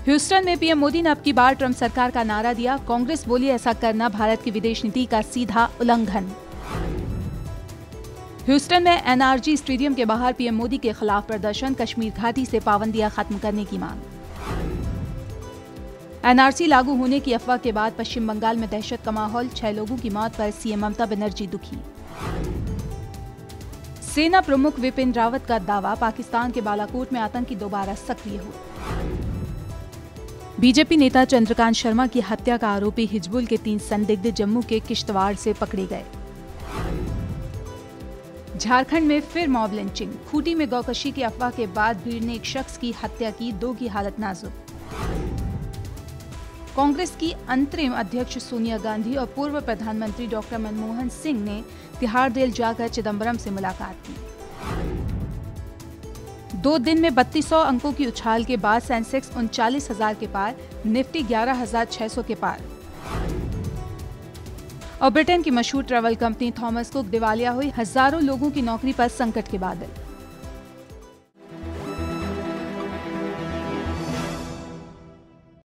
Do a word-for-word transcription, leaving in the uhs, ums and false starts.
Houston में PM Modi ने अब की बार ट्रंप सरकार का नारा दिया। कांग्रेस बोली ऐसा करना भारत की विदेश नीति का सीधा उल्लंघन। ह्यूस्टन में एनआरजी स्टेडियम के बाहर पीएम मोदी के खिलाफ प्रदर्शन, कश्मीर घाटी से पाबंदियां खत्म करने की मांग। एनआरसी लागू होने की अफवाह के बाद पश्चिम बंगाल में दहशत का माहौल, छह लोगों की मौत पर सीएम ममता बनर्जी दुखी। सेना प्रमुख विपिन रावत का दावा, पाकिस्तान के बालाकोट में आतंकी दोबारा सक्रिय हुए। बीजेपी नेता चंद्रकांत शर्मा की हत्या का आरोपी हिजबुल के तीन संदिग्ध जम्मू के किश्तवाड़ से पकड़े गए। झारखंड में फिर मॉब लिंचिंग, खूंटी में गौकशी की अफवाह के बाद भीड़ ने एक शख्स की हत्या की, दो की हालत नाजुक। कांग्रेस की अंतरिम अध्यक्ष सोनिया गांधी और पूर्व प्रधानमंत्री डॉक्टर मनमोहन सिंह ने तिहाड़ जेल जाकर चिदंबरम से मुलाकात की। दो दिन में बत्तीस सौ अंकों की उछाल के बाद सेंसेक्स उनचालीस हजार के पार, निफ्टी ग्यारह हजार छह सौ के पार। और ब्रिटेन की मशहूर ट्रैवल कंपनी थॉमस कुक दिवालिया हुई, हजारों लोगों की नौकरी पर संकट के बादल।